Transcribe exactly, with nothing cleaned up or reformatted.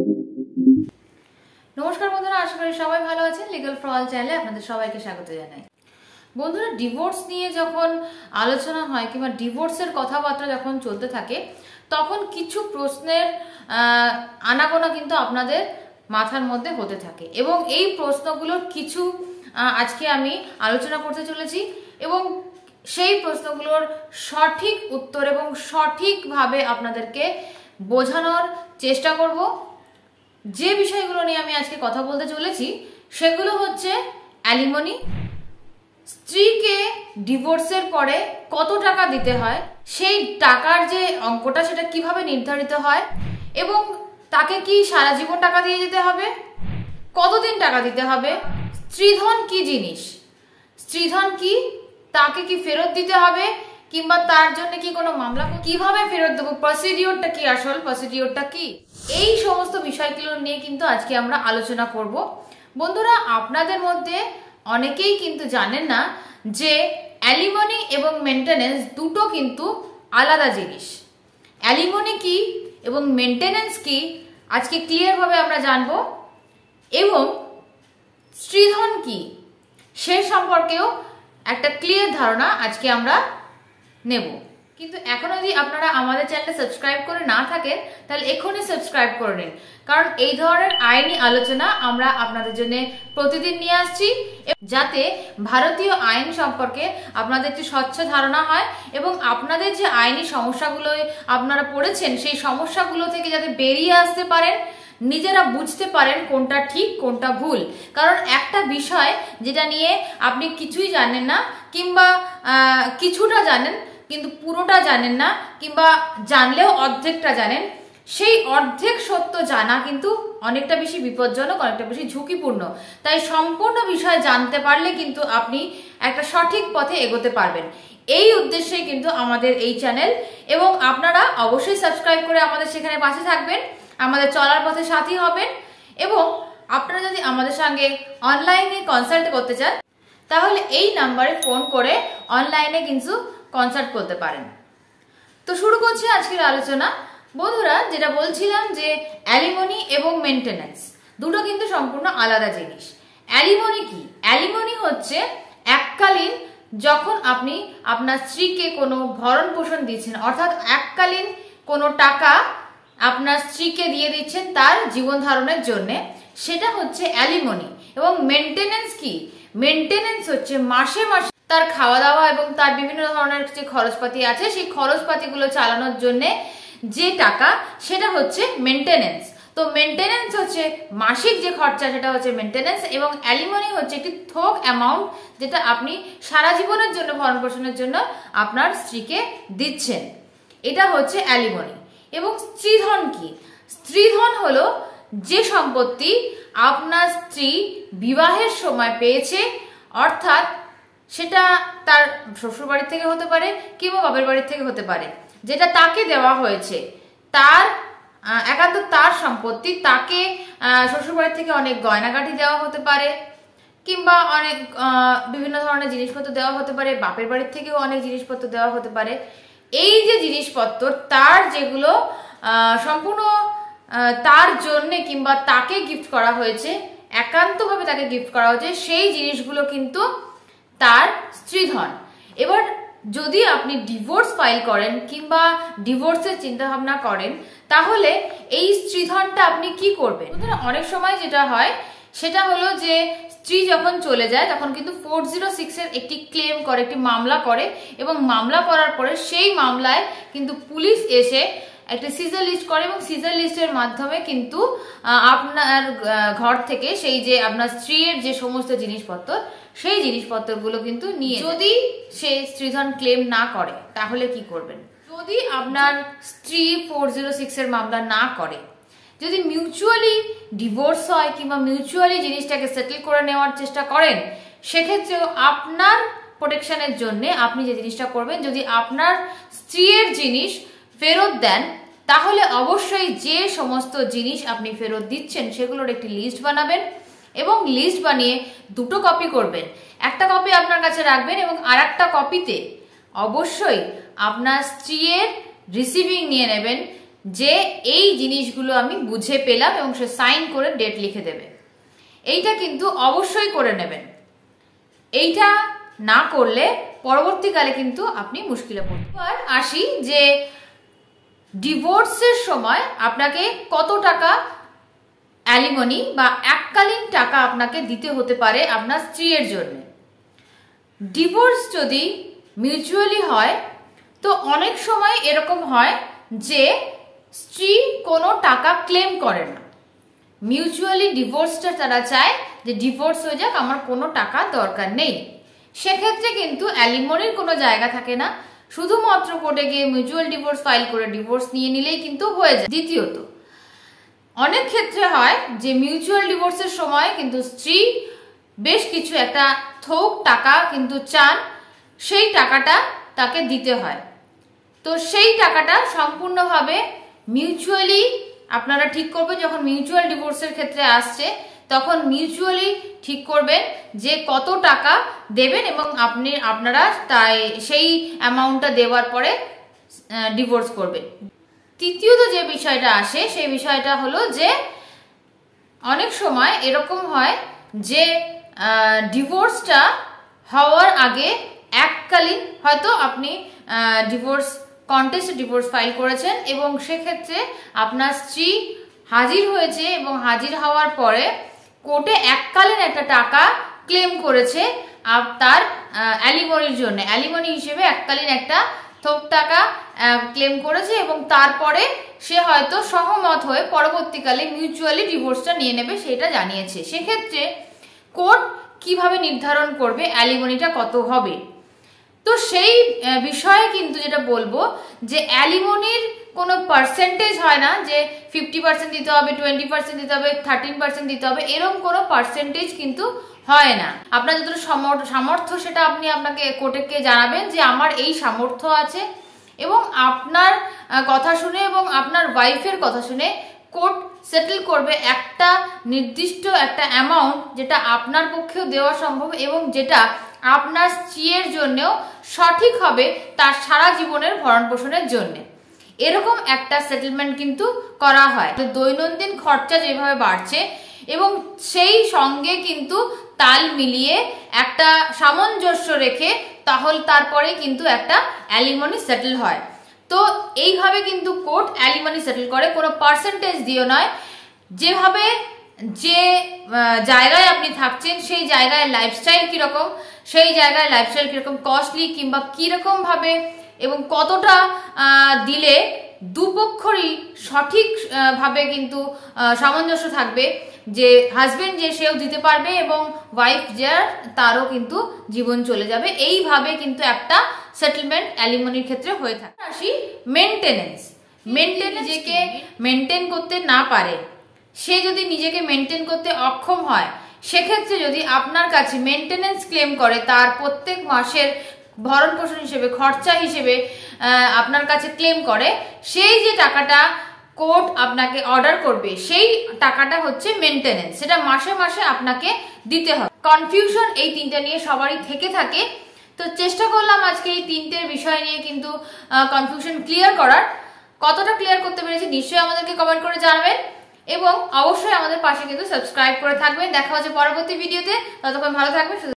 নমস্কার বন্ধুরা, আশা করি সবাই ভালো আছেন। লিগ্যাল ফর অল চ্যানেলে আপনাদের সবাইকে স্বাগত জানাই। বন্ধুরা, ডিভোর্স নিয়ে যখন আলোচনা হয় কিংবা ডিভোর্সের কথাবার্তা যখন চলতে থাকে, তখন কিছু প্রশ্নের আনাগোনা কিন্তু আপনাদের মাথার মধ্যে হতে থাকে এবং এই প্রশ্নগুলোর কিছু আজকে আমি আলোচনা করতে চলেছি এবং সেই প্রশ্নগুলোর সঠিক উত্তর এবং সঠিকভাবে আপনাদেরকে বোঝানোর চেষ্টা করব। যে বিষয়গুলো নিয়ে আমি আজকে কথা বলতে চলেছি সেগুলো হচ্ছে অ্যালিমনি, স্ত্রীকে ডিভোর্সের পরে কত টাকা দিতে হয়, সেই টাকার যে অঙ্কটা সেটা কিভাবে নির্ধারিত হয় এবং তাকে কি সারা জীবন টাকা দিয়ে যেতে হবে, কতদিন টাকা দিতে হবে, স্ত্রীধন কি জিনিস, স্ত্রীধন কি, তাকে কি ফেরত দিতে হবে কিংবা তার জন্য কি কোনো মামলা, কিভাবে ফেরত দেবো, প্রসিডিওরটা কি, আসল প্রসিডিওরটা কি, এই সমস্ত বিষয়গুলো নিয়ে কিন্তু আজকে আমরা আলোচনা করব। বন্ধুরা, আপনাদের মধ্যে অনেকেই কিন্তু জানেন না যে অ্যালিমনি এবং মেনটেনেন্স দুটো কিন্তু আলাদা জিনিস। অ্যালিমনি কি এবং মেনটেনেন্স কি আজকে ক্লিয়ারভাবে আমরা জানব এবং স্ত্রীধন কি সে সম্পর্কেও একটা ক্লিয়ার ধারণা আজকে আমরা নেব। কিন্তু এখনো যদি আপনারা আমাদের চ্যানেলটা সাবস্ক্রাইব করে না থাকেন তাহলে এখনই সাবস্ক্রাইব করে নিন, কারণ এই ধরনের আইনি আলোচনা আমরা আপনাদের জন্য প্রতিদিন নিয়ে আসছি যাতে ভারতীয় আইন সম্পর্কে আপনাদের একটি স্বচ্ছ ধারণা হয় এবং আপনাদের যে আইনি সমস্যাগুলো আপনারা পড়েছেন সেই সমস্যাগুলো থেকে যাতে বেরিয়ে আসতে পারেন, নিজেরা বুঝতে পারেন কোনটা ঠিক কোনটা ভুল। কারণ একটা বিষয় যেটা নিয়ে আপনি কিছুই জানেন না কিংবা কিছুটা জানেন কিন্তু পুরোটা জানেন না কিংবা জানলেও অর্ধেকটা জানেন, সেই অর্ধেক সত্য জানা কিন্তু অনেকটা বেশি বিপজ্জনক, অনেকটা বেশি ঝুঁকিপূর্ণ। তাই সম্পূর্ণ বিষয় জানতে পারলে কিন্তু আপনি একটা সঠিক পথে এগোতে পারবেন। এই উদ্দেশ্যেই কিন্তু আমাদের এই চ্যানেল এবং আপনারা অবশ্যই সাবস্ক্রাইব করে আমাদের সেখানে পাশে থাকবেন, আমাদের চলার পথে সাথী হবেন এবং আপনারা যদি আমাদের সঙ্গে অনলাইনে কনসাল্ট করতে চান তাহলে এই নাম্বারে ফোন করে অনলাইনে কিন্তু কনসাল্ট করতে পারেন। তো শুরু করছি আজকের আলোচনা। বন্ধুরা, যেটা বলছিলাম যে অ্যালিমনি এবং মেনটেনেন্স দুটো কিন্তু সম্পূর্ণ আলাদা জিনিস। অ্যালিমনি কি? অ্যালিমনি হচ্ছে এককালীন যখন আপনি আপনার স্ত্রীকে কোনো ভরণ পোষণ দিচ্ছেন, অর্থাৎ এককালীন কোনো টাকা আপনার স্ত্রীকে দিয়ে দিচ্ছেন তার জীবন ধারণের জন্য, সেটা হচ্ছে অ্যালিমনি। এবং মেনটেনেন্স কি? মেনটেনেন্স হচ্ছে মাসে মাসে তার খাওয়া দাওয়া এবং তার বিভিন্ন ধরনের যে খরচপাতি আছে সেই খরচপাতিগুলো চালানোর জন্য যে টাকা, সেটা হচ্ছে মেনটেনেন্স। তো মেনটেনেন্স হচ্ছে মাসিক যে খরচা, সেটা হচ্ছে মেনটেনেন্স এবং অ্যালিমনি হচ্ছে একটি থোক অ্যামাউন্ট যেটা আপনি সারা জীবনের জন্য ভরণ পোষণের জন্য আপনার স্ত্রীকে দিচ্ছেন, এটা হচ্ছে অ্যালিমনি। এবং স্ত্রীধন কি? স্ত্রীধন হলো যে সম্পত্তি আপনার স্ত্রী বিবাহের সময় পেয়েছে, অর্থাৎ সেটা তার শ্বশুর বাড়ি থেকে হতে পারে কিংবা বাপের বাড়ি থেকে হতে পারে, যেটা তাকে দেওয়া হয়েছে, তার একান্ত তার সম্পত্তি, তাকে শ্বশুর বাড়ি থেকে অনেক গয়নাগাটি দেওয়া হতে পারে কিংবা অনেক বিভিন্ন ধরনের জিনিসপত্র দেওয়া হতে পারে, বাপের বাড়ির থেকেও অনেক জিনিসপত্র দেওয়া হতে পারে। এই যে জিনিসপত্র তার যেগুলো সম্পূর্ণ তার জন্যে কিংবা তাকে গিফট করা হয়েছে, একান্তভাবে তাকে গিফট করা হয়েছে, সেই জিনিসগুলো কিন্তু তার স্ত্রীধন। এবার যদি আপনি ডিভোর্স ফাইল করেন কিংবা ডিভোর্সের চিন্তা ভাবনা করেন তাহলে এই স্ত্রীধনটা আপনি কি করবেন? অনেক সময় যেটা হয় সেটা হলো যে স্ত্রী যখন চলে যায় তখন কিন্তু ফোর জিরো সিক্স এর একটি ক্লেম করে, একটি মামলা করে এবং মামলা করার পরে সেই মামলায় কিন্তু পুলিশ এসে একটি সিজার লিস্ট করে এবং সিজার লিস্টের মাধ্যমে কিন্তু আপনার ঘর থেকে সেই যে আপনার স্ত্রীর যে সমস্ত জিনিসপত্র সেই জিনিসপত্রগুলো কিন্তু নিয়ে, যদি সে স্ত্রীধন ক্লেম না করে তাহলে কি করবেন? যদি আপনার স্ত্রী ফোর জিরো সিক্স এর মামলা না করে, যদি মিউচুয়ালি ডিভোর্স হয় কিংবা মিউচুয়ালি জিনিসটাকে সেটেল করে নেওয়ার চেষ্টা করেন, সেক্ষেত্রেও আপনার প্রোটেকশনের জন্য আপনি যে জিনিসটা করবেন, যদি আপনার স্ত্রীর জিনিস ফেরত দেন তাহলে অবশ্যই যে সমস্ত জিনিস আপনি ফেরত দিচ্ছেন সেগুলোর একটি লিস্ট বানাবেন এবং লিস্ট বানিয়ে দুটো কপি করবেন। একটা কপি আপনার কাছে রাখবেন এবং আর একটা কপিতে অবশ্যই আপনার স্ত্রীর রিসিভিং নিয়ে নেবেন যে এই জিনিসগুলো আমি বুঝে পেলাম এবং সে সাইন করে ডেট লিখে দেবে। এইটা কিন্তু অবশ্যই করে নেবেন। এইটা না করলে পরবর্তীকালে কিন্তু আপনি মুশকিলে পড়বেন। এবার আসি যে ডিভোর্সের সময় আপনাকে কত টাকা অ্যালিমনি বা এককালীন টাকা আপনাকে দিতে হতে পারে আপনার স্ত্রীর জন্য। ডিভোর্স যদি মিউচুয়ালি হয় তো অনেক সময় এরকম হয় যে স্ত্রী কোনো টাকা ক্লেম করে না। মিউচুয়ালি ডিভোর্সটা তারা চায় যে ডিভোর্স হয়ে যাক, আমার কোনো টাকা দরকার নেই। সেক্ষেত্রে কিন্তু অ্যালিমনির কোনো জায়গা থাকে না, শুধুমাত্র কোর্টে গিয়ে মিউচুয়াল ডিভোর্স ফাইল করে ডিভোর্স নিয়ে নিলেই কিন্তু হয়ে যায়। দ্বিতীয়ত, অনেক ক্ষেত্রে হয় যে মিউচুয়াল ডিভোর্সের সময় কিন্তু স্ত্রী বেশ কিছু একটা থোক টাকা কিন্তু চান, সেই টাকাটা তাকে দিতে হয়। তো সেই টাকাটা সম্পূর্ণভাবে মিউচুয়ালি আপনারা ঠিক করবেন। যখন মিউচুয়াল ডিভোর্সের ক্ষেত্রে আসছে তখন মিউচুয়ালি ঠিক করবেন যে কত টাকা দেবেন এবং আপনি আপনারা তাই সেই অ্যামাউন্টটা দেওয়ার পরে ডিভোর্স করবেন। তৃতীয়ত যে বিষয়টা আসে সেই বিষয়টা হলো যে অনেক সময় এরকম হয় যে ডিভোর্সটা হওয়ার আগে এককালীন হয়তো আপনি ডিভোর্স কন্টেস্টে ডিভোর্স ফাইল করেছেন এবং সেক্ষেত্রে আপনার স্ত্রী হাজির হয়েছে এবং হাজির হওয়ার পরে কোর্টে এককালীন একটা টাকা ক্লেম করেছে তার অ্যালিমনির জন্য। অ্যালিমনি হিসেবে এককালীন একটা থোক টাকা ক্লেম করেছে এবং তারপরে সে হয়তো সহমত হয়ে পরবর্তীকালে মিউচুয়ালি ডিভোর্সটা নিয়ে নেবে সেটা জানিয়েছে। সেক্ষেত্রে কোর্ট কিভাবে নির্ধারণ করবে অ্যালিমনিটা কত হবে? তো সেই বিষয়ে কিন্তু যেটা বলবো যে অ্যালিমনির কোনো পার্সেন্টেজ হয় না যে ফিফটি পার্সেন্ট দিতে হবে, টোয়েন্টি পার্সেন্ট দিতে হবে, থার্টিন পার্সেন্ট দিতে হবে, এরকম কোনো পার্সেন্টেজ কিন্তু হয় না। আপনার যতটা সামর্থ্য সেটা আপনি আপনাকে কোর্টকে জানাবেন যে আমার এই সামর্থ্য আছে এবং আপনার কথা শুনে এবং আপনার ওয়াইফের কথা শুনে কোর্ট সেটেল করবে একটা নির্দিষ্ট একটা অ্যামাউন্ট যেটা আপনার পক্ষেও দেওয়া সম্ভব এবং যেটা আপনার স্ত্রীর জন্যও সঠিক হবে তার সারা জীবনের ভরণ পোষণের জন্য। এরকম একটা সেটেলমেন্ট কিন্তু করা হয়। দৈনন্দিন খরচা যেভাবে বাড়ছে এবং সেই সঙ্গে কিন্তু তাল মিলিয়ে একটা সামঞ্জস্য রেখে তাহলে তারপরে কিন্তু একটা অ্যালিমনি সেটেল হয়। তো এইভাবে কিন্তু কোর্ট অ্যালিমনি সেটেল করে, কোনো পার্সেন্টেজ দিয়ে নয়। যেভাবে যে জায়গায় আপনি থাকছেন সেই জায়গায় লাইফস্টাইল কিরকম, সেই জায়গায় লাইফস্টাইল কিরকম কস্টলি কিংবা কিরকম ভাবে এবং কতটা দিলে দুপক্ষরই সঠিক ভাবে কিন্তু সামঞ্জস্য থাকবে, যে হাজবেন্ড যে সেও দিতে পারবে এবং ওয়াইফ যে তারও কিন্তু জীবন চলে যাবে। এইভাবে কিন্তু একটা সেটেলমেন্ট অ্যালিমনির ক্ষেত্রে হয়ে থাকে। আসি মেনটেনেন্স। মেনটেন নিজেকে মেনটেন করতে না পারে, সে যদি নিজেকে মেনটেন করতে অক্ষম হয়, সেক্ষেত্রে যদি আপনার কাছে মেনটেনেন্স ক্লেম করে তার প্রত্যেক মাসের ভরণ পোষণ হিসেবে খরচা হিসেবে আপনার কাছে ক্লেম করে, সেই যে টাকাটা কোর্ট আপনাকে অর্ডার করবে সেই টাকাটা হচ্ছে মেনটেনেন্স, সেটা মাসে মাসে আপনাকে দিতে হবে। কনফিউশন এই তিনটা নিয়ে সবারই থেকে থাকে, তো চেষ্টা করলাম আজকে এই তিনটে বিষয় নিয়ে কিন্তু কনফিউশন ক্লিয়ার করার। কতটা ক্লিয়ার করতে পেরেছি নিশ্চয়ই আমাদেরকে কমেন্ট করে জানাবেন এবং অবশ্যই আমাদের পাশে কিন্তু সাবস্ক্রাইব করে থাকবেন। দেখা হচ্ছে পরবর্তী ভিডিওতে, ততক্ষণ ভালো থাকবেন।